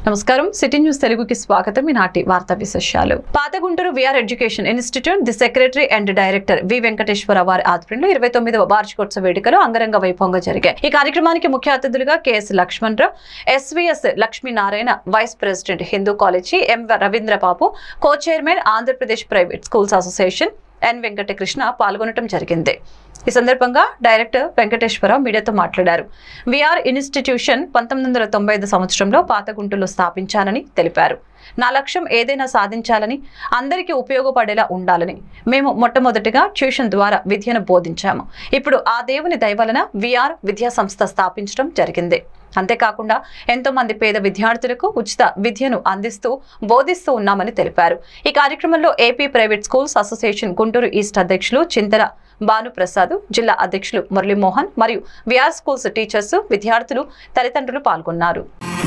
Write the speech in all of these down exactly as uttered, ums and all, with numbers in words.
నమస్కారం city news తెలుగుకి స్వాగతం. ఈనాటి వార్తా విశేషాలు. పాత Guntur VR education institute the secretary and director V Venkateswara వారి ఆధ్వర్యంలో ఇరవై తొమ్మిదవ వార్షికోత్సవ వేడుకలు అంగరంగ వైభవంగా జరిగాయి. ఈ కార్యక్రమానికి ముఖ్య అతిథులుగా KS Lakshman Rao, SVS Lakshminarayana, vice president Hindu college, M Ravindrababu, co chairman Andhra Pradesh private schools association N Venkatakrishna పాల్గొనడం జరిగింది. ఈ సందర్భంగా డైరెక్టర్ వెంకటేశ్వరరావు మీడియాతో మాట్లాడారు. విఆర్ ఇన్స్టిట్యూషన్ పంతొమ్మిది వందల తొంభై ఐదు సంవత్సరంలో పాతగుంటూరులో స్థాపించానని తెలిపారు. నా లక్ష్యం ఏదైనా సాధించాలని, అందరికీ ఉపయోగపడేలా ఉండాలని మేము మొట్టమొదటిగా ట్యూషన్ ద్వారా విద్యను బోధించాము. ఇప్పుడు ఆ దేవుని దయ వలన విఆర్ విద్యా సంస్థ స్థాపించడం జరిగింది. అంతేకాకుండా ఎంతో మంది పేద విద్యార్థులకు ఉచిత విద్యను అందిస్తూ బోధిస్తూ ఉన్నామని తెలిపారు. ఈ కార్యక్రమంలో AP private schools association Guntur east అధ్యక్షులు చింతల భానుప్రసాద్, జిల్లా అధ్యక్షులు మురళీమోహన్ మరియు విఆర్ స్కూల్స్ టీచర్స్, విద్యార్థులు, తల్లిదండ్రులు పాల్గొన్నారు.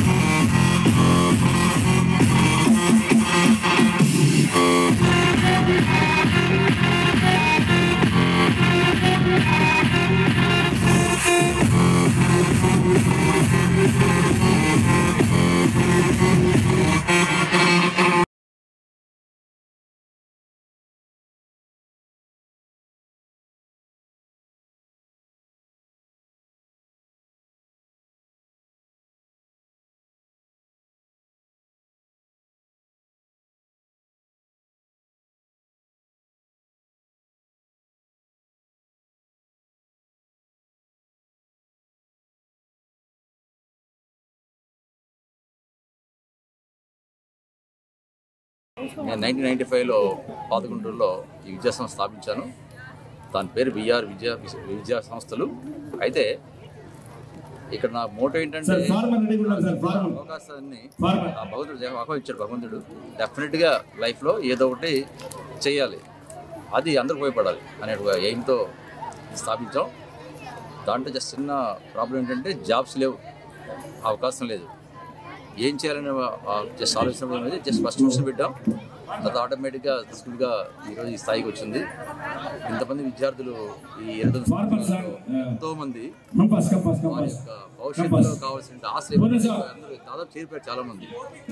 నేను నైన్టీన్ నైన్టీ ఫైవ్లో పాతగుంటూరులో ఈ విద్యా సంస్థ స్థాపించాను. దాని పేరు విఆర్ విద్యా విద్యా సంస్థలు. అయితే ఇక్కడ నా మోటో ఏంటంటే అవకాశాన్ని ఆ భగవంతుడు ఆహ్వానించాడు. భగవంతుడు డెఫినెట్గా లైఫ్లో ఏదో ఒకటి చేయాలి, అది అందరికి ఉపయోగపడాలి అనే ఒక ఎయిమ్తో స్థాపించాం. దాంట్లో జస్ట్ చిన్న ప్రాబ్లం ఏంటంటే జాబ్స్ లేవు, అవకాశం లేదు. ఏం చేయాలని జస్ట్ ఆలోచన అనేది జస్ట్ ఫస్ట్ ట్యూషన్ పెట్టాం. తర్వాత ఆటోమేటిక్గా సక్సెస్ఫుల్గా ఈరోజు ఈ స్థాయికి వచ్చింది. ఇంతమంది విద్యార్థులు ఈ ఇరవై ఎంతో మంది వారి యొక్క భవిష్యత్తులో కావాల్సిన ఆశలు అందరూ దాదాపు చేరిపోయారు చాలా మంది.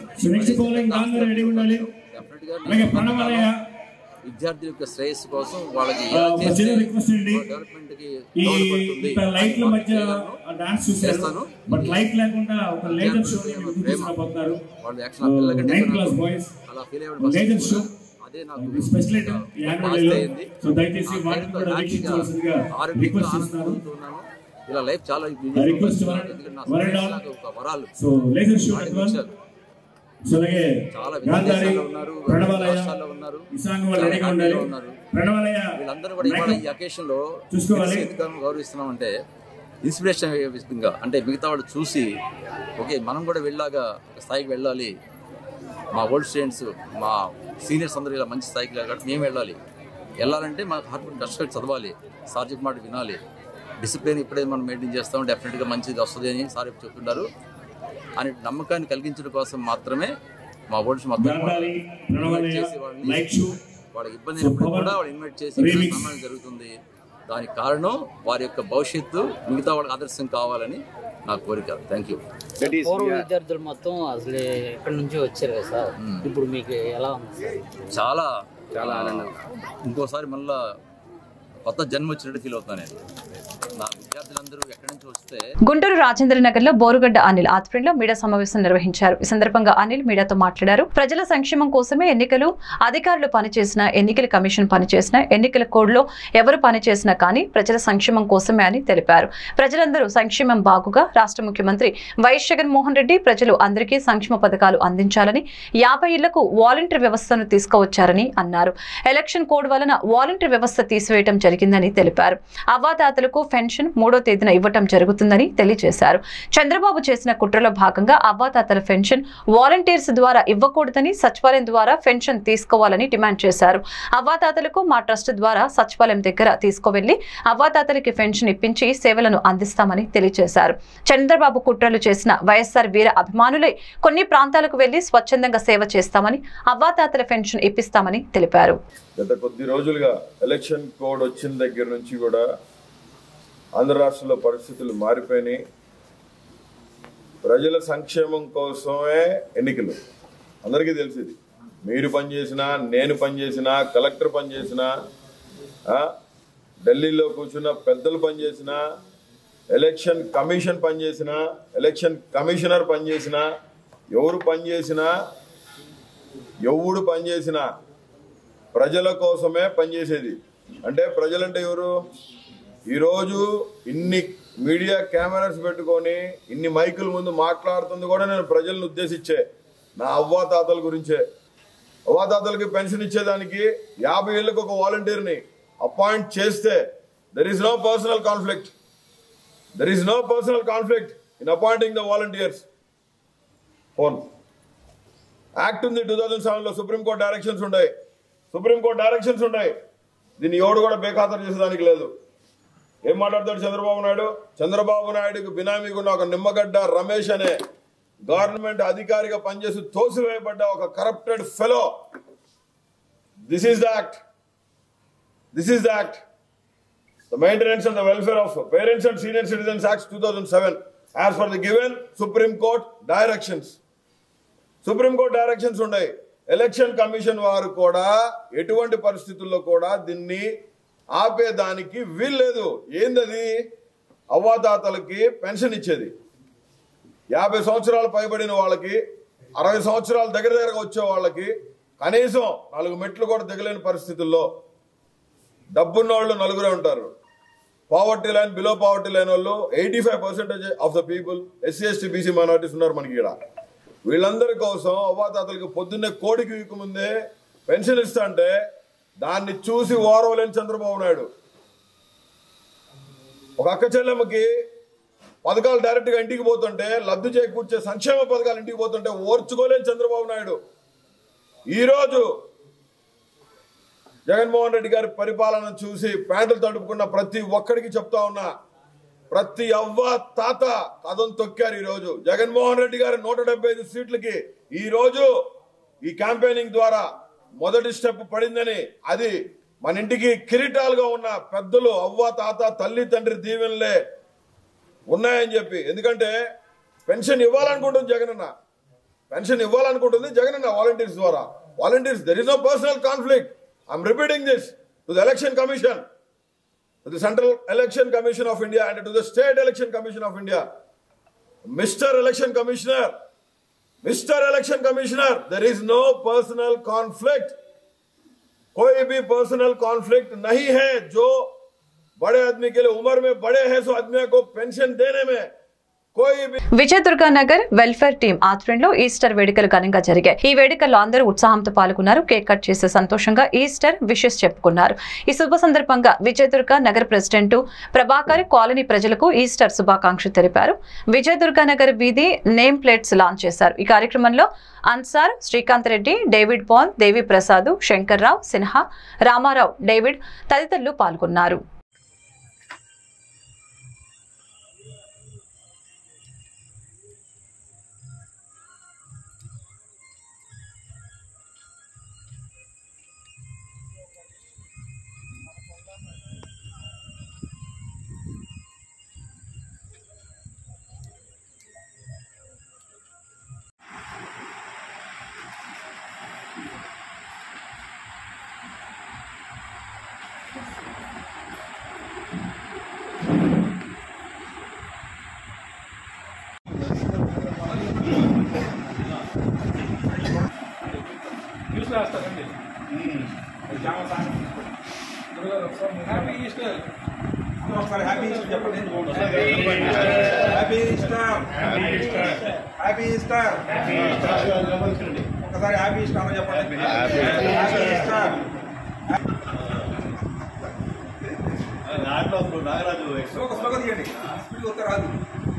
డెఫినెట్గా విద్యార్థుల యొక్క శ్రేయస్సు కోసం వాళ్ళకి డెవలప్మెంట్ కి చేస్తాను. వాళ్ళు యాక్చువల్ పిల్లలకంటే అలా ఫీల్ అయ్యే అదే నాకు ఆరోగ్యంగా ఆనందపడుతున్నాను. ఇలా లైఫ్ చాలా వరాలు చాలా విదేశాల్లో ఉన్నారు, రాష్ట్రాల్లో ఉన్నారు, ఉన్నారు. వీళ్ళందరూ కూడా ఇవాళ ఈ అకేషన్ లో ఎందుకు గౌరవిస్తున్నాం అంటే ఇన్స్పిరేషన్ విధంగా, అంటే మిగతా వాళ్ళు చూసి ఓకే మనం కూడా వెళ్ళాగా స్థాయికి వెళ్ళాలి, మా ఓల్డ్ స్టూడెంట్స్ మా సీనియర్స్ అందరూ ఇలా మంచి స్థాయికి వెళ్ళాలి, మేము వెళ్ళాలి. వెళ్ళాలంటే మాకు హార్ట్ కష్టపడి చదవాలి, సార్ చెప్పిన మాట వినాలి, డిసిప్లిన్ ఇప్పుడైతే మనం మెయింటైన్ చేస్తాం, డెఫినెట్గా మంచిది వస్తుంది అని సార్ చెప్తున్నారు అని నమ్మకాన్ని కలిగించడం కోసం మాత్రమే మా ఓల్డ్స్ మొత్తం చేసి వాళ్ళని వాళ్ళకి ఇబ్బంది అయినప్పుడు కూడా వాళ్ళు ఇన్వైట్ చేసి సన్మానం జరుగుతుంది. దానికి కారణం వారి యొక్క భవిష్యత్తు మిగతా వాళ్ళకి ఆదర్శం కావాలని నా కోరిక. Thank you. పూర్వ విద్యార్థులు మొత్తం అసలు ఎక్కడి నుంచి వచ్చారు కదా సార్, ఇప్పుడు మీకు ఎలా ఉంది సార్? చాలా చాలా ఆనందం. ఇంకోసారి మళ్ళా కొత్త జన్మ వచ్చినట్టు ఫీల్ అవుతాను నేను. నా విద్యార్థులందరూ ఎక్కడి నుంచి వస్తే గుంటూరు రాజేంద్ర నగర్ లో బోరుగడ్డ అనిల్ ఆధ్వర్యంలో మీడియా సమావేశం నిర్వహించారు. ఈ సందర్భంగా అనిల్ మీడియాతో మాట్లాడారు. ప్రజల సంక్షేమం కోసమే ఎన్నికలు అధికారులు పనిచేసిన, ఎన్నికల కమిషన్ పనిచేసిన, ఎన్నికల కోడ్ లో ఎవరు పనిచేసినా కానీ ప్రజల సంక్షేమం కోసమే అని తెలిపారు. ప్రజలందరూ సంక్షేమం బాగుగా రాష్ట్ర ముఖ్యమంత్రి వైఎస్ జగన్మోహన్ రెడ్డి ప్రజలు అందరికీ సంక్షేమ పథకాలు అందించాలని యాభై ఇళ్లకు వాలంటీర్ వ్యవస్థను తీసుకువచ్చారని అన్నారు. ఎలక్షన్ కోడ్ వలన వాలంటీర్ వ్యవస్థ తీసివేయడం జరిగిందని తెలిపారు. అవ్వాతాతలకు పెన్షన్ మూడో తేదీన ఇవ్వటం జరుగుతుందని తెలియజేశారు. చంద్రబాబు చేసిన కుట్రలో భాగంగా అవ్వాతాతల పెన్షన్ వాలంటీర్స్ ద్వారా ఇవ్వకూడదని సచివాలయం ద్వారా పెన్షన్ తీసుకోవాలని డిమాండ్ చేశారు. అవ్వాతాతలకు మా ట్రస్ట్ ద్వారా సచివాలయం దగ్గర తీసుకువెళ్లి అవ్వాతాతలకి పెన్షన్ ఇప్పించి సేవలను అందిస్తామని తెలియజేశారు. చంద్రబాబు కుట్రలు చేసిన వైఎస్ఆర్ వీర అభిమానులై కొన్ని ప్రాంతాలకు వెళ్లి స్వచ్ఛందంగా సేవ చేస్తామని, అవ్వాతాతల పెన్షన్ ఇప్పిస్తామని తెలిపారు. గత కొద్ది రోజులుగా ఎలక్షన్ కోడ్ వచ్చిన దగ్గర నుంచి కూడా ఆంధ్ర రాష్ట్రంలో పరిస్థితులు మారిపోయినాయి. ప్రజల సంక్షేమం కోసమే ఎన్నికలు. అందరికీ తెలిసింది. మీరు పనిచేసినా, నేను పనిచేసినా, కలెక్టర్ పనిచేసినా, ఢిల్లీలో కూర్చున్న పెద్దలు పనిచేసినా, ఎలక్షన్ కమిషన్ పనిచేసినా, ఎలక్షన్ కమిషనర్ పనిచేసినా, ఎవరు పనిచేసినా ఎవడు పనిచేసినా ప్రజల కోసమే పనిచేసేది. అంటే ప్రజలంటే ఎవరు? ఈరోజు ఇన్ని మీడియా కెమెరాస్ పెట్టుకొని ఇన్ని మైకుల ముందు మాట్లాడుతుంది కూడా నేను ప్రజలను ఉద్దేశించే, నా అవ్వాతాతల గురించే. అవ్వాతాతలకి పెన్షన్ ఇచ్చేదానికి యాభై ఏళ్ళకి ఒక వాలంటీర్ని అపాయింట్ చేస్తే there is no personal conflict. There is no personal conflict in appointing the volunteers. Phone act ఉంది టూ థౌజండ్ సెవెన్ లో. సుప్రీంకోర్టు డైరెక్షన్స్ ఉన్నాయి, సుప్రీంకోర్టు డైరెక్షన్స్ ఉన్నాయి. దీన్ని ఎవడు కూడా బేఖాతరు చేసేదానికి లేదు. ఏం మాట్లాడతాడు చంద్రబాబు నాయుడు? చంద్రబాబు నాయుడుకి బినామీగా ఉన్న ఒక నిమ్మగడ్డ రమేష్ అనే గవర్నమెంట్ అధికారిగా పనిచేసి తోసివేయబడ్డ ఒక corrupted fellow. This is the act. This is the act. The Maintenance and the Welfare of Parents and Senior Citizens Act two thousand seven as per the given Supreme Court directions. Supreme Court directions ఉన్నాయి. Election commission వారు కూడా ఎటువంటి పరిస్థితుల్లో కూడా దీన్ని ఆపేదానికి వీల్లేదు. ఏందది? అవ్వాతాతలకి pension ఇచ్చేది. యాభై సంవత్సరాలు పైబడిన వాళ్ళకి, అరవై సంవత్సరాల దగ్గర దగ్గరగా వచ్చే వాళ్ళకి కనీసం నాలుగు మెట్లు కూడా దిగలేని పరిస్థితుల్లో డబ్బున్న వాళ్ళు నలుగురే ఉంటారు. Poverty line, below poverty line వాళ్ళు eighty five percentage of the people, SC ST BC minorities ఉన్నారు మనకి ఇక్కడ. వీళ్ళందరి కోసం అవ్వాతాతలకి పొద్దున్నే కోడికి వీకు ముందే పెన్షన్ ఇస్తా అంటే దాన్ని చూసి ఓర్వలేని చంద్రబాబు నాయుడు. ఒక అక్క చెల్లెమ్మకి పథకాలు డైరెక్ట్ గా ఇంటికి పోతుంటే, లబ్ధి చేకూర్చే సంక్షేమ పథకాలు ఇంటికి పోతుంటే ఓర్చుకోలేని చంద్రబాబు నాయుడు ఈరోజు జగన్మోహన్ రెడ్డి గారి పరిపాలన చూసి ప్యాంటులు తడుపుకున్న ప్రతి ఒక్కడికి చెప్తా ఉన్నా, ప్రతి అవ్వ తాత కథం తొక్కారు. ఈరోజు జగన్మోహన్ రెడ్డి గారి నూట డెబ్బై ఐదు సీట్లకి ఈ రోజు ఈ క్యాంపెయినింగ్ ద్వారా మొదటి స్టెప్ పడిందని, అది మన ఇంటికి కిరీటాలుగా ఉన్న పెద్దలు అవ్వ తాత తల్లి తండ్రి దీవెనలే ఉన్నాయని చెప్పి. ఎందుకంటే పెన్షన్ ఇవ్వాలనుకుంటుంది జగనన్న, పెన్షన్ ఇవ్వాలనుకుంటుంది జగనన్న వాలంటీర్స్ ద్వారా. Volunteers, there is no personal conflict. I'm repeating this to the Election Commission, to the Central Election Commission of India and to the State Election Commission of India. Mister Election Commissioner, Mister Election Commissioner, there is no personal conflict. कोई भी personal conflict नहीं है. जो बड़े आदमी के लिए उम्र में बड़े हैं, सो आदमी को पेंशन देने में విజయదుర్గా నగర్ వెల్ఫేర్ టీం ఆధ్వర్యంలో ఈస్టర్ వేడుకలు ఘనంగా జరిగాయి. ఈ వేడుకల్లో అందరూ ఉత్సాహంతో పాల్గొన్నారు. కేక్ కట్ చేసే సంతోషంగా ఈస్టర్ విషెస్ చెప్పుకున్నారు. ఈ శుభ సందర్భంగా విజయదుర్గా నగర్ ప్రెసిడెంట్ ప్రభాకర్ కాలనీ ప్రజలకు ఈస్టర్ శుభాకాంక్షలు తెలిపారు. విజయదుర్గా నగర్ వీధి నేమ్ ప్లేట్స్ లాంచ్ చేశారు. ఈ కార్యక్రమంలో Ansar, Srikanth Reddy, David Paul, Devi Prasad, Shankar Rao, Sinha, Ramarao, David తదితరులు పాల్గొన్నారు. హ్యాపీ ఈస్టర్ ఒకసారి హ్యాపీ ఈస్టర్ చెప్పండి. Happy Easter, happy Easter, happy Easter, ఒకసారి హ్యాపీ ఈస్టర్ అని చెప్పండి. Happy Easter. నాగరాజు శ్లోక శ్లోక తీయండి, స్పీడ్ వస్తే రాదు.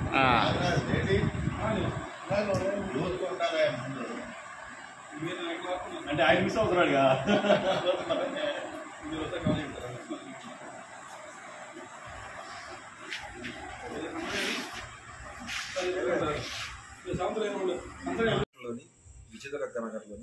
అంటే ఆయన మిస్ అవుతున్నాడుగా. విజయదుర్గా నగర్లోని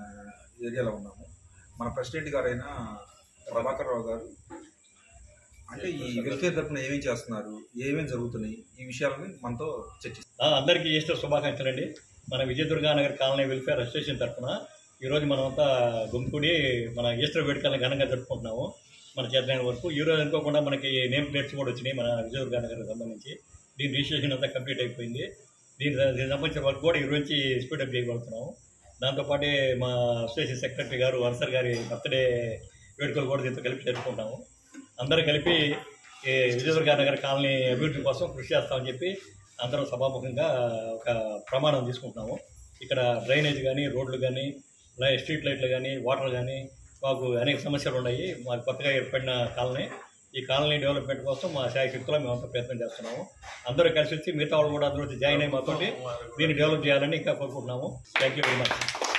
ఏరియాలో ఉన్నాము. మన ప్రెసిడెంట్ గారైన ప్రభాకర్ రావు గారు అంటే ఈ వెల్ఫేర్ తరఫున ఏమేమి చేస్తున్నారు, ఏమేమి జరుగుతున్నాయి, ఈ విషయాలని మనతో చర్చిస్తాం. అందరికీ ఈస్టర్ శుభాకాంక్షలు అండి. మన విజయదుర్గానగర్ కాలనీ వెల్ఫేర్ అసోసియేషన్ తరఫున ఈరోజు మనమంతా గుంపుకూడి మన ఈస్టర్ వేడుకలను ఘనంగా జరుపుకుంటున్నాము. మన చేతనైన వరకు ఈరోజు అనుకోకుండా మనకి నేమ్ ప్లేట్స్ కూడా వచ్చినాయి మన విజయదుర్గానగర్కి సంబంధించి. దీని రిజిస్ట్రేషన్ అంతా కంప్లీట్ అయిపోయింది. దీని దీనికి సంబంధించిన వర్క్ కూడా ఈరోజు నుంచి స్పీడప్ చేయగలుగుతున్నాము. దాంతోపాటే మా అసోసియేషన్ సెక్రటరీ గారు అన్సర్ గారి బర్త్డే వేడుకలు కూడా దీంతో కలిపి జరుపుకుంటాము. అందరూ కలిపి ఈ విజయదుర్గానగర్ కాలనీ అభివృద్ధి కోసం కృషి చేస్తామని చెప్పి అందరూ సభాముఖంగా ఒక ప్రమాణం తీసుకుంటున్నాము. ఇక్కడ డ్రైనేజ్ కానీ, రోడ్లు కానీ, స్ట్రీట్ లైట్లు కానీ, వాటర్ కానీ, మాకు అనేక సమస్యలు ఉన్నాయి. మాకు కొత్తగా ఏర్పడిన కాలనీ. ఈ కాలనీ డెవలప్మెంట్ కోసం మా శాయశక్తిలో మేమంతా ప్రయత్నం చేస్తున్నాము. అందరూ కలిసి వచ్చి మిగతా వాళ్ళు కూడా అందరూ వచ్చి జాయిన్ అయ్యి మాతోటి దీన్ని డెవలప్ చేయాలని ఇంకా కోరుకుంటున్నాము. Thank you very much.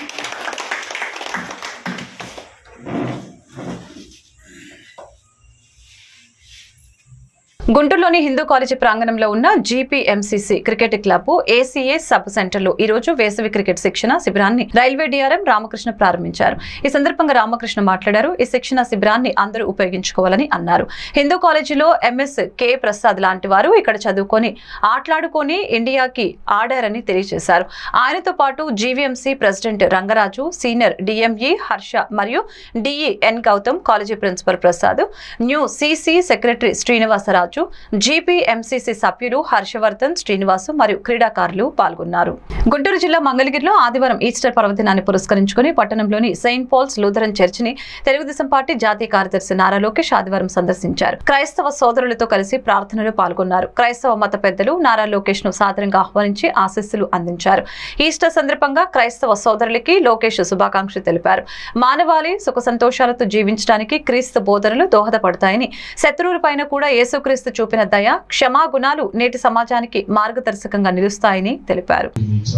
గుంటూరులోని హిందూ కాలేజీ ప్రాంగణంలో ఉన్న GPMCC cricket club ACA sub సెంటర్లో ఈ రోజు వేసవి క్రికెట్ శిక్షణ శిబిరాన్ని రైల్వే డీఆర్ఎం రామకృష్ణ ప్రారంభించారు. ఈ సందర్భంగా రామకృష్ణ మాట్లాడారు. ఈ శిక్షణ శిబిరాన్ని అందరూ ఉపయోగించుకోవాలని అన్నారు. హిందూ కాలేజీలో ఎంఎస్ కె ప్రసాద్ లాంటి వారు ఇక్కడ చదువుకొని ఆట్లాడుకొని ఇండియాకి ఆడారని తెలియజేశారు. ఆయనతో పాటు GVMC president Rangaraju, senior DME Harsha మరియు DE N Gautam, college principal Prasad, new CC secretary Srinivasaraju, GPMCC సభ్యులు హర్షవర్ధన్, శ్రీనివాసు మరియు క్రీడాకారులు పాల్గొన్నారు. గుంటూరు జిల్లా మంగళగిరిలో ఆదివారం ఈస్టర్ పర్వదినాన్ని పురస్కరించుకుని పట్టణంలోని సెయింట్ పాల్స్ లూథరన్ చర్చిని తెలుగుదేశం పార్టీ జాతీయ కార్యదర్శి నారా లోకేష్ ఆదివారం సందర్శించారు. క్రైస్తవ సోదరులతో కలిసి ప్రార్థనలు పాల్గొన్నారు. క్రైస్తవ మత పెద్దలు నారా లోకేష్ ను సాదరంగా ఆహ్వానించి ఆశీస్సులు అందించారు. ఈస్టర్ సందర్భంగా క్రైస్తవ సోదరులకి లోకేష్ శుభాకాంక్షలు తెలిపారు. మానవాళి సుఖ సంతోషాలతో జీవించడానికి క్రీస్తు బోధనలు దోహదపడతాయని, శత్రువులపైన కూడా యేసుక్రీస్తు చూపిన దయ, క్షమాగుణాలు నేటి సమాజానికి మార్గదర్శకంగా నిలుస్తాయని తెలిపారు.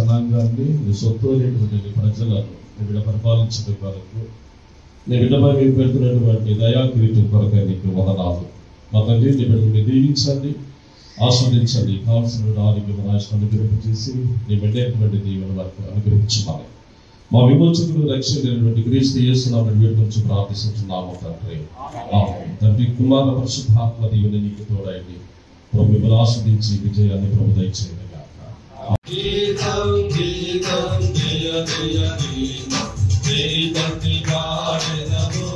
ఆస్వాదించండి. కావాల్సిన ఆరోగ్యం అనుగ్రహించేసి నీ బిడ్డటువంటి దీవెన వరకు అనుగ్రహించాలి. మా విమోచకుడు రక్షకుడైనటువంటి క్రీస్తు యేసునామమున వేడుకొంచు ప్రార్థిస్తున్నాము తండ్రి. ఆమేన్. తండ్రి, కుమార పరిశుద్ధాత్మ దీవెన నీకు తోడైంది. ప్రభు మిమ్మల్ని ఆస్వాదించి విజయాన్ని ప్రభు దయచేయండి గాక. గీతం గీతం జయ జయ గీతం జయతి పాడెదము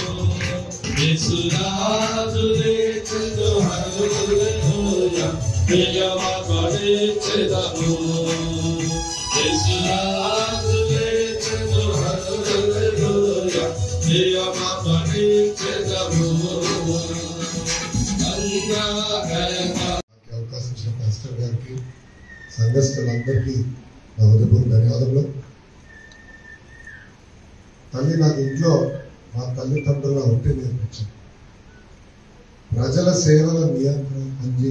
యేసురాజు లేచెను హల్లెలూయా ప్రియమా పడెచెదము యేసురాజు లేచెను హల్లెలూయా ప్రియమా పడెచెదము. అవకాశం ఇచ్చిన పాస్టర్ గారికి, సంఘస్థులందరికీ నా హృదయపూర్వక ధన్యవాదములు. తల్లి నాకు ఇంట్లో మా తల్లిదండ్రుల ఉంటే నేర్పించింది. ప్రజల సేవల నియంత్రణ అంది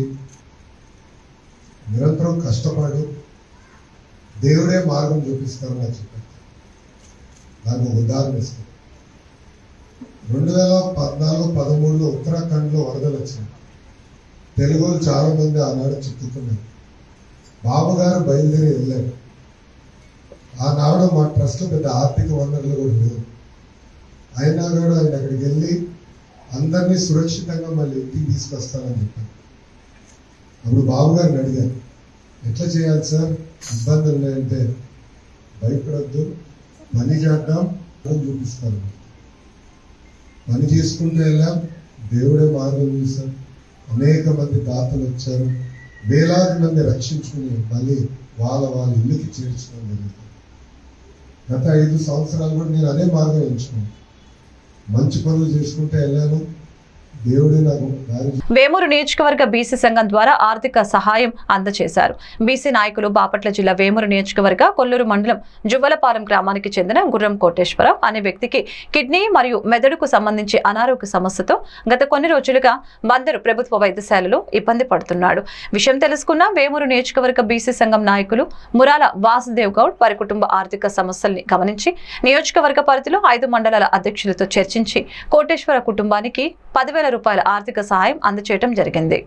నిరంతరం కష్టపడి దేవుడే మార్గం చూపిస్తారని నాకు చెప్పారు. దానికి ఉదాహరణ ఇస్తాను. రెండు వేల పద్నాలుగు పదమూడులో ఉత్తరాఖండ్లో వరదలు వచ్చినాయి. తెలుగు చాలా మంది ఆనాడు చిక్కుకున్నారు. బాబు గారు బయలుదేరి వెళ్ళారు. ఆనాడు మా ట్రస్ట్ పెద్ద ఆర్థిక వనరులు కూడా లేవు. అయినా కూడా ఆయన అక్కడికి వెళ్ళి అందరినీ సురక్షితంగా మళ్ళీ ఇంటికి తీసుకొస్తానని చెప్పారు. అప్పుడు బాబు గారిని అడిగారు, ఎట్లా చేయాలి సార్, ఇబ్బందులు ఉన్నాయంటే భయపడద్దు, పని చేద్దాం, చూపిస్తాను. పని చేసుకుంటూ వెళ్ళాం. దేవుడే మార్గం చూశారు. అనేక మంది దాతలు వచ్చారు. వేలాది మంది రక్షించుకుని మళ్ళీ వాళ్ళ వాళ్ళ ఇల్లుకి చేర్చుకోవడం జరిగింది. గత ఐదు సంవత్సరాలు కూడా నేను అదే మార్గం ఎంచుకున్నాను. మంచి పనులు చేసుకుంటే వెళ్ళాను. దేవుడే నాకు దారి. వేమూరు నియోజకవర్గ బీసీ సంఘం ద్వారా ఆర్థిక సహాయం అందజేశారు. బీసీ నాయకులు బాపట్ల జిల్లా వేమూరు నియోజకవర్గ కొల్లూరు మండలం జువ్వలపాలెం గ్రామానికి చెందిన గుర్రం కోటేశ్వరరావు అనే వ్యక్తికి కిడ్నీ మరియు మెదడుకు సంబంధించి అనారోగ్య సమస్యతో గత కొన్ని రోజులుగా బందరు ప్రభుత్వ వైద్యశాలలో ఇబ్బంది పడుతున్నాడు. విషయం తెలుసుకున్న వేమూరు నియోజకవర్గ బీసీ సంఘం నాయకులు మురాల వాసుదేవ్ గౌడ్ వారి కుటుంబ ఆర్థిక సమస్యల్ని గమనించి నియోజకవర్గ పరిధిలో ఐదు మండలాల అధ్యక్షులతో చర్చించి కోటేశ్వర కుటుంబానికి పదివేల రూపాయల ఆర్థిక సహాయం అందజేయడం జరిగింది.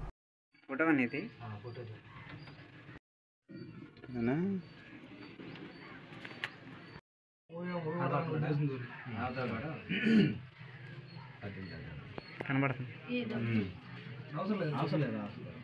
కనబడుతుంది. అవసరం లేదు.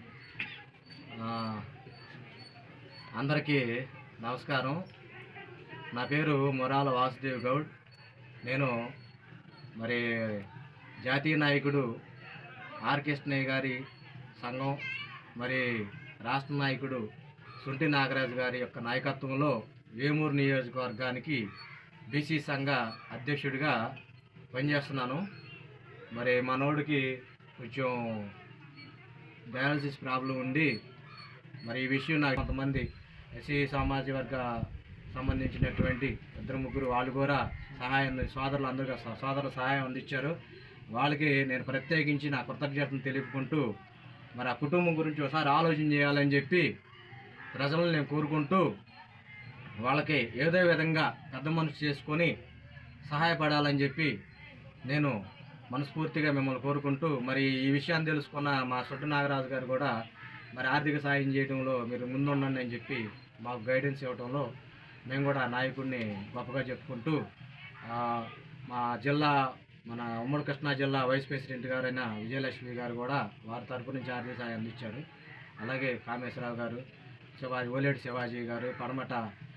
అందరికీ నమస్కారం. నా పేరు మొరాల వాసుదేవ్ గౌడ్. నేను మరి జాతీయ నాయకుడు ఆర్ కృష్ణయ్య గారి సంఘం, మరి రాష్ట్ర నాయకుడు సుంటి నాగరాజు గారి యొక్క నాయకత్వంలో వేమూరు నియోజకవర్గానికి బీసీ సంఘ అధ్యక్షుడిగా పనిచేస్తున్నాను. మరి మనోడికి కొంచెం డయాలసిస్ ప్రాబ్లం ఉండి మరి ఈ విషయం నాకు కొంతమంది ఎస్సీ సామాజిక వర్గ సంబంధించినటువంటి ఇద్దరు ముగ్గురు వాళ్ళు కూడా సహాయం సోదరులు అందరూ సోదరుల సహాయం అందించారు. వాళ్ళకి నేను ప్రత్యేకించి నా కృతజ్ఞతను తెలుపుకుంటూ మరి ఆ కుటుంబం గురించి ఒకసారి ఆలోచన చేయాలని చెప్పి ప్రజలను నేను కోరుకుంటూ వాళ్ళకి ఏదో విధంగా పెద్ద మనసు చేసుకొని సహాయపడాలని చెప్పి నేను మనస్ఫూర్తిగా మిమ్మల్ని కోరుకుంటూ మరి ఈ విషయాన్ని తెలుసుకున్న మా సుంటి నాగరాజు గారు కూడా మరి ఆర్థిక సాయం చేయడంలో మీరు ముందుండండి అని చెప్పి మాకు గైడెన్స్ ఇవ్వడంలో మేము కూడా నాయకుడిని గొప్పగా చెప్పుకుంటూ మా జిల్లా మన ఉమ్మడి కృష్ణా జిల్లా వైస్ ప్రెసిడెంట్ గారైన విజయలక్ష్మి గారు కూడా వారి తరపు నుంచి ఆర్థిక సాయం అందించారు. అలాగే కామేశ్వరరావు గారు, శివాజీ ఓలేటి శివాజీ గారు, పడమట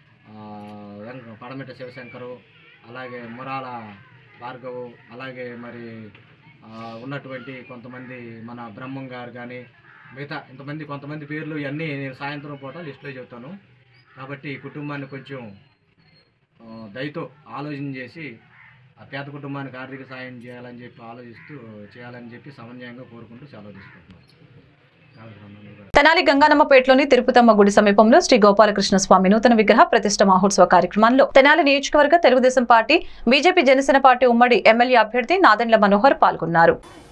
పడమట శివశంకరు, అలాగే మురాల భార్గవు, అలాగే మరి ఉన్నటువంటి కొంతమంది మన బ్రహ్మం గారు కానీ మిగతా ఇంతమంది కొంతమంది పేర్లు ఇవన్నీ నేను సాయంత్రం పూట లిస్టులో చెప్తాను. కాబట్టి కుటుంబాన్ని కొంచెం దయతో ఆలోచన చేసి ఆ పేద కుటుంబానికి ఆర్థిక సాయం చేయాలని చెప్పి ఆలోచిస్తూ చేయాలని చెప్పి సమన్వయంగా కోరుకుంటూ సెలవు తీసుకుంటున్నాను. తెనాలి గంగానమ్మపేటలోని తిరుపతమ్మ గుడి సమీపంలో శ్రీ గోపాలకృష్ణ స్వామి నూతన విగ్రహ ప్రతిష్ఠ మహోత్సవ కార్యక్రమంలో తెనాలి నియోజకవర్గ Telugu Desam party, BJP, Janasena party ఉమ్మడి ఎమ్మెల్యే అభ్యర్థి నాదెండ్ల మనోహర్ పాల్గొన్నారు.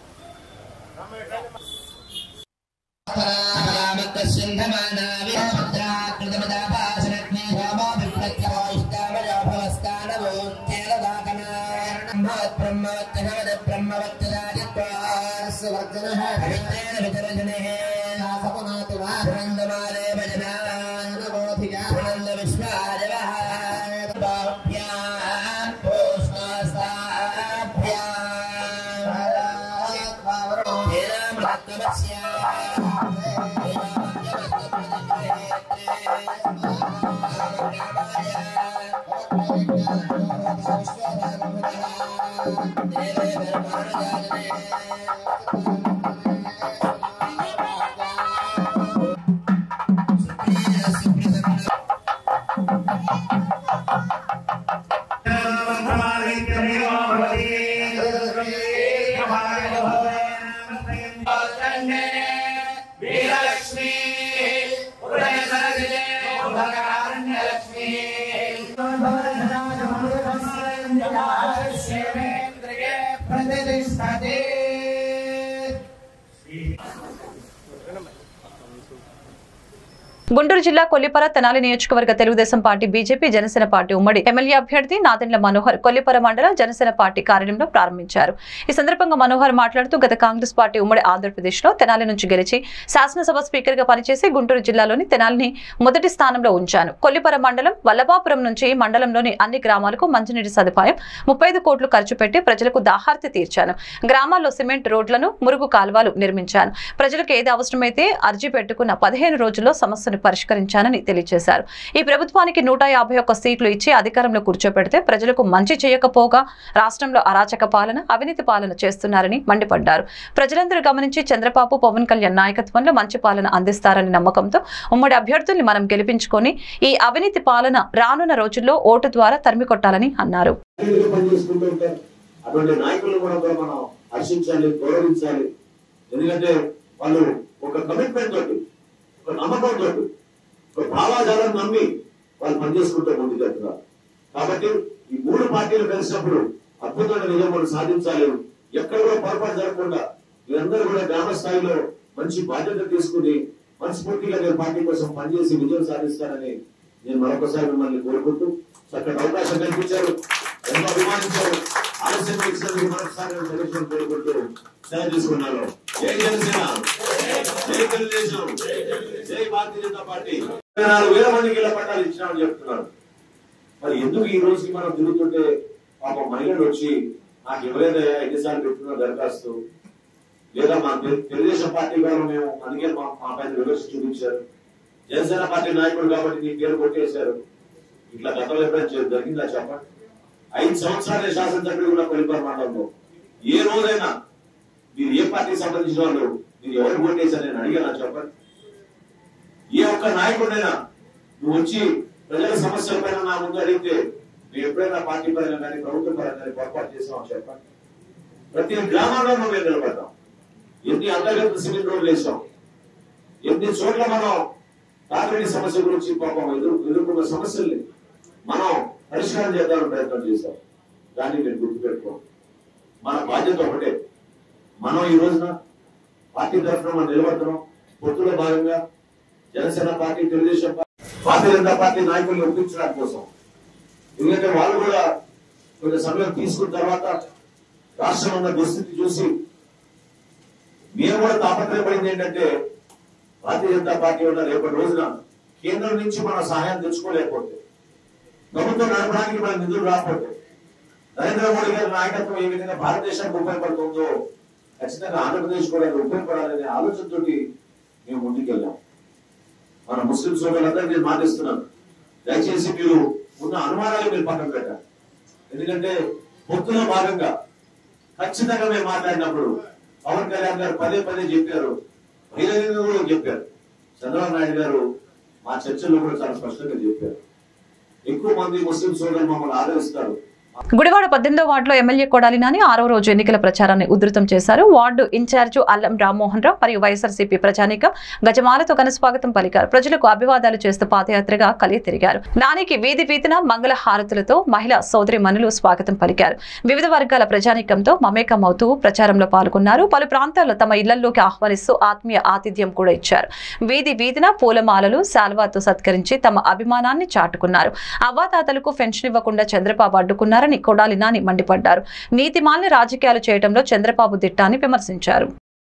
గుంటూరు జిల్లా కొల్లిపర తెనాలి నియోజకవర్గ Telugu Desam party, BJP, Janasena party ఉమ్మడి ఎమ్మెల్యే అభ్యర్థి నాదెండ్ల మనోహర్ కొల్లిపర మండల జనసేన పార్టీ కార్యాలయంలో ప్రారంభించారు. ఈ సందర్భంగా మనోహర్ మాట్లాడుతూ గత కాంగ్రెస్ పార్టీ ఉమ్మడి ఆంధ్రప్రదేశ్ లో తెనాలి నుంచి గెలిచి శాసనసభ స్పీకర్ గా పనిచేసి గుంటూరు జిల్లాలోని తెనాలిని మొదటి స్థానంలో ఉంచాను. కొల్లిపర మండలం వల్లభాపురం నుంచి మండలంలోని అన్ని గ్రామాలకు మంచినీటి సదుపాయం ముప్పై ఐదు కోట్లు ఖర్చు పెట్టి ప్రజలకు దాహార్తి తీర్చాను. గ్రామాల్లో సిమెంట్ రోడ్లను, మురుగు కాల్వలు నిర్మించాను. ప్రజలకు ఏది అవసరమైతే అర్జీ పెట్టుకున్న పదిహేను రోజుల్లో సమస్యను పరిష్కరించానని తెలియజేశారు. ఈ ప్రభుత్వానికి నూట యాభై ఒక్క సీట్లు ఇచ్చి అధికారంలో కూర్చోబెడితే ప్రజలకు మంచి చేయకపోగా రాష్ట్రంలో అరాచక పాలన, అవినీతి పాలన చేస్తున్నారని మండిపడ్డారు. ప్రజలందరూ గమనించి చంద్రబాబు, పవన్ కళ్యాణ్ నాయకత్వంలో మంచి పాలన అందిస్తారని నమ్మకంతో ఉమ్మడి అభ్యర్థుల్ని మనం గెలిపించుకొని ఈ అవినీతి పాలన రానున్న రోజుల్లో ఓటు ద్వారా తరిమి కొట్టాలని అన్నారు. నమ్మకంతో భావాజాలను నమ్మి వాళ్ళు పనిచేసుకుంటూ ముందుకెళ్తున్నారు. కాబట్టి ఈ మూడు పార్టీలు కలిసినప్పుడు అద్భుతమైన నిజాలు సాధించాలి. ఎక్కడ కూడా పొరపాటు జరగకుండా మీరందరూ కూడా గ్రామ స్థాయిలో మంచి బాధ్యత తీసుకుని మనస్ఫూర్తిగా నేను పార్టీ కోసం పనిచేసి విజయం సాధిస్తానని నేను మరొకసారి మిమ్మల్ని కోరుకుంటూ చక్కటి అవకాశం కల్పించారు, ఎంతో అభిమానించారు. ఆలస్యం చేసినందుకు మరొకసారి సెలక్షన్ కోరుకుంటూ సెలవు తీసుకున్నాను. జై జనసేన, జై తెలుగుదేశం, జై భారతీయ జనతా పార్టీ. నాలుగు వేల మందికి ఇళ్ల పట్టాలు ఇచ్చినామని చెప్తున్నారు. మరి ఎందుకు ఈ రోజుకి మనం తిరుగుతుంటే పాప మహిళలు వచ్చి నాకు ఎవరైనా ఎన్నిసార్లు పెట్టుకున్న దరఖాస్తు లేదా మా తెలుగుదేశం పార్టీ గారు మేము అందుకే మా మా పైన విమర్శ చూపించారు, జనసేన పార్టీ నాయకుడు కాబట్టి నీ పేరు కొట్టేశారు. ఇట్లా గతంలో ఎప్పుడైనా జరిగిందా చెప్పండి? ఐదు సంవత్సరాలే శాసనసభ్యుడు కూడా కొలిపారు మండలంలో. ఏ రోజైనా మీరు ఏ పార్టీకి సంబంధించిన వాళ్ళు మీరు ఎవరు కొట్టేశారు నేను అడిగానా చెప్పండి? ఏ ఒక్క నాయకుడైనా నువ్వు వచ్చి ప్రజల సమస్యల పైన నా ముందు అడిగితే మేము ఎప్పుడైనా పార్టీ పరంగా కానీ ప్రభుత్వ పరంగా కానీ పొరపాటు చేసామని చెప్పండి? ప్రతి గ్రామాల్లో మేము నిలబడ్డాం. ఎన్ని అంతర్గత సిమెంట్ రోడ్లు వేసాం, ఎన్ని చోట్ల మనం తాగునీటి సమస్య గురించి పాపం ఎదురు ఎదుర్కొన్న సమస్యల్ని మనం పరిష్కారం చేద్దామని ప్రయత్నం చేశాం. దాన్ని మీరు గుర్తుపెట్టుకోండి. మన బాధ్యత ఒకటే, మనం ఈ రోజున పార్టీ తరఫున మనం నిలబడుతున్నాం. పొత్తులో భాగంగా Janasena party, Telugu Desam party, Bharatiya Janata party నాయకుల్ని ఒప్పించడం కోసం. ఎందుకంటే వాళ్ళు కూడా కొంచెం సమయం తీసుకున్న తర్వాత రాష్ట్రంలో ఉన్న దుస్థితి చూసి మేము కూడా తాపత్రయపడింది ఏంటంటే భారతీయ జనతా పార్టీ ఉన్న రేపటి రోజున కేంద్రం నుంచి మనం సహాయం తెచ్చుకోలేకపోతే, ప్రభుత్వం నడపడానికి మన నిధులు రాకపోతే, నరేంద్ర మోడీ గారి నాయకత్వం ఏ విధంగా భారతదేశానికి ఉపయోగపడుతుందో ఖచ్చితంగా ఆంధ్రప్రదేశ్ కూడా ఉపయోగపడాలనే ఆలోచనతో మేము ముందుకెళ్ళాం. మన ముస్లిం సోదరులందరూ నేను మాటిస్తున్నాను, దయచేసి మీరు ఉన్న అనుమానాలు మీరు పక్కన పెట్టారు. ఎందుకంటే పొత్తులో భాగంగా ఖచ్చితంగా మేము మాట్లాడినప్పుడు పవన్ కళ్యాణ్ గారు పదే పదే చెప్పారు, బహిరంగంగా కూడా చెప్పారు. చంద్రబాబు నాయుడు గారు మా చర్చల్లో కూడా చాలా స్పష్టంగా చెప్పారు, ఎక్కువ మంది ముస్లిం సోదరులు మమ్మల్ని ఆదరిస్తారు. గుడివాడ పద్దెనిమిదో వార్డులో ఎమ్మెల్యే కొడాలి నాని ఆరో రోజు ఎన్నికల ప్రచారాన్ని ఉధృతం చేశారు. వార్డు ఇన్ఛార్జి అల్లం రామ్మోహన్ రావు మరియు వైఎస్ఆర్సీపీ ప్రజానీకం గజమాలతో ఘనస్వాగతం పలికారు. ప్రజలకు అభివాదాలు చేస్తూ పాదయాత్రగా కలిగి తిరిగారు. నానికి వీధి వీధిన మంగళ హారతులతో మహిళా సోదరి మనులు స్వాగతం పలికారు. వివిధ వర్గాల ప్రజానీకంతో మమేకమవుతూ ప్రచారంలో పాల్గొన్నారు. పలు ప్రాంతాల్లో తమ ఇళ్లలోకి ఆహ్వానిస్తూ ఆత్మీయ ఆతిథ్యం కూడా ఇచ్చారు. వీధి వీధిన పూలమాలలు శాల్వాతో సత్కరించి తమ అభిమానాన్ని చాటుకున్నారు. అవ్వాతాతలకు పెన్షన్ ఇవ్వకుండా చంద్రబాబు అడ్డుకున్నారు. కొడాలి నాని మండిపడ్డారు. నీతిమాలిన రాజకీయాలు చేయడంలో చంద్రబాబు దిట్టాన్ని విమర్శించారు.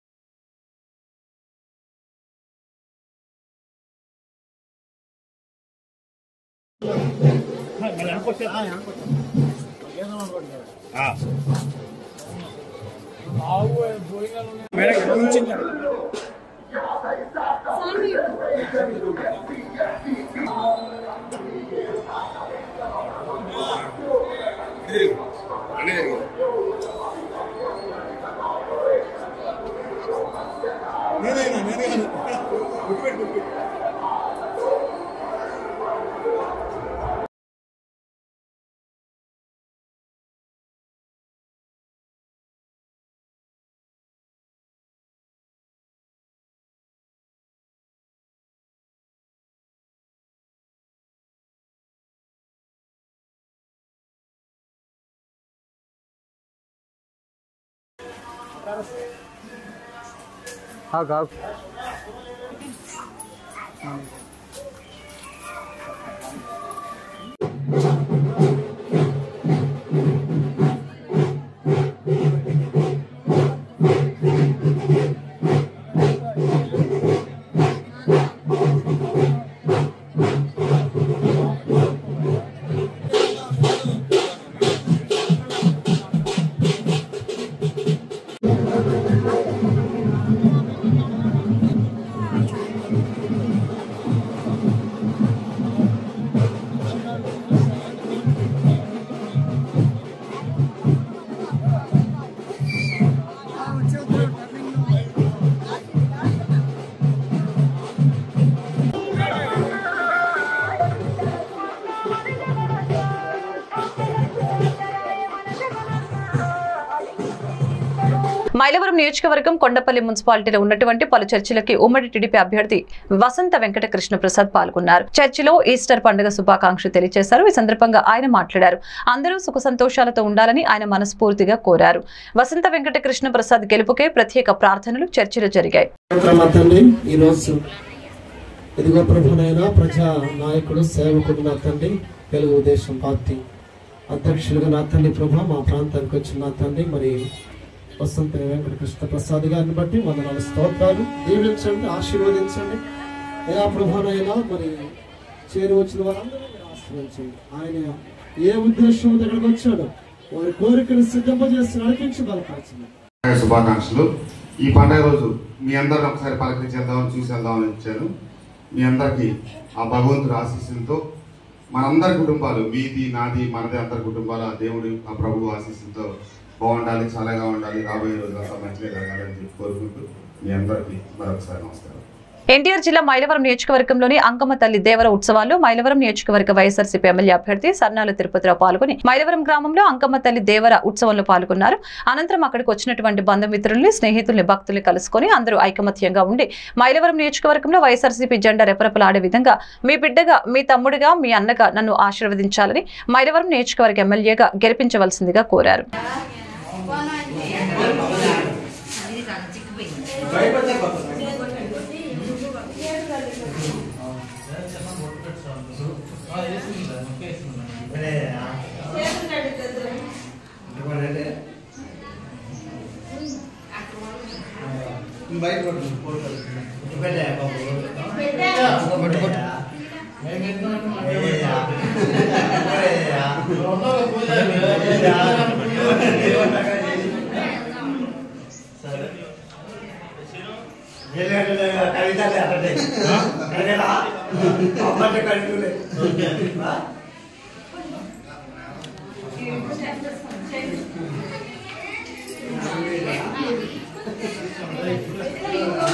మైలవరం నియోజకవర్గం కొండపల్లి మున్సిపాలిటీలో ఉన్నటువంటి పలు చర్చిలకి ఉమ్మడి టీడీపీ అభ్యర్థి వసంత వెంకట కృష్ణ ప్రసాద్ పాల్గొన్నారు. చర్చిలో ఈస్టర్ పండుగ శుభాకాంక్షలు తెలియజేశారు. ఈ సందర్భంగా ఆయన మాట్లాడారు. అందరూ సుఖ సంతోషాలతో ఉండాలని ఆయన మనస్ఫూర్తిగా కోరారు. వసంత వెంకట కృష్ణ ప్రసాద్ గెలుపుకే ప్రత్యేక ప్రార్థనలు చర్చిలో జరిగాయి. ఇదిగో ప్రభునైనా ప్రజా నాయకుడు సేవకుడు నా తండ్రి, తెలుగుదేశం పార్టీ అధ్యక్షులుగా నా తండ్రి ప్రభు మా ప్రాంతానికి వచ్చిన నా తండ్రి మరి వసంత వెంకట కృష్ణ ప్రసాద్ గారిని బట్టి వందనాలు స్తోత్రాలు. దీవించండి, ఆశీర్వదించండి. ఎలా ప్రభునైనా మరి చేరి వచ్చిన వారందరూ ఆశీర్వదించండి. ఆయన ఏ ఉద్దేశం దగ్గరకు వచ్చాడో వారి కోరికను సిద్ధింపజేసి నడిపించి బలపరచండి. శుభాకాంక్షలు. ఈ పండగ రోజు మీ అందరిని ఒకసారి పలకరించేద్దామని చూసి వెళ్దామని వచ్చాను. మీ అందరికీ ఆ భగవంతుడి ఆశీస్సులతో మనందరి కుటుంబాలు, మీది నాది మనది అందరి కుటుంబాలు ఆ దేవుడు ఆ ప్రభువు ఆశీస్సులతో బాగుండాలి, చాలాగా ఉండాలి, రాబోయే రోజులంతా మంచిగా జరగాలని చెప్పి కోరుకుంటూ మీ అందరికీ మరొకసారి నమస్కారం. ఎన్టీఆర్ జిల్లా మైలవరం నియోజకవర్గంలోని అంకమ్మ తల్లి దేవర ఉత్సవాల్లో మైలవరం నియోజకవర్గ వైఎస్ఆర్సీపీ ఎమ్మెల్యే అభ్యర్థి సర్నాల తిరుపతిరావు పాల్గొని మైలవరం గ్రామంలో అంకమ్మ తల్లి దేవర ఉత్సవంలో పాల్గొన్నారు. అనంతరం అక్కడికి వచ్చినటువంటి బంధుమిత్రుల్ని, స్నేహితుల్ని, భక్తుల్ని కలుసుకుని అందరూ ఐకమత్యంగా ఉండి మైలవరం నియోజకవర్గంలో వైఎస్ఆర్సీపీ జెండా రెపరెపలాడే విధంగా మీ బిడ్డగా, మీ తమ్ముడిగా, మీ అన్నగా నన్ను ఆశీర్వదించాలని మైలవరం నియోజకవర్గ ఎమ్మెల్యేగా గెలిపించవలసిందిగా కోరారు. Thank you.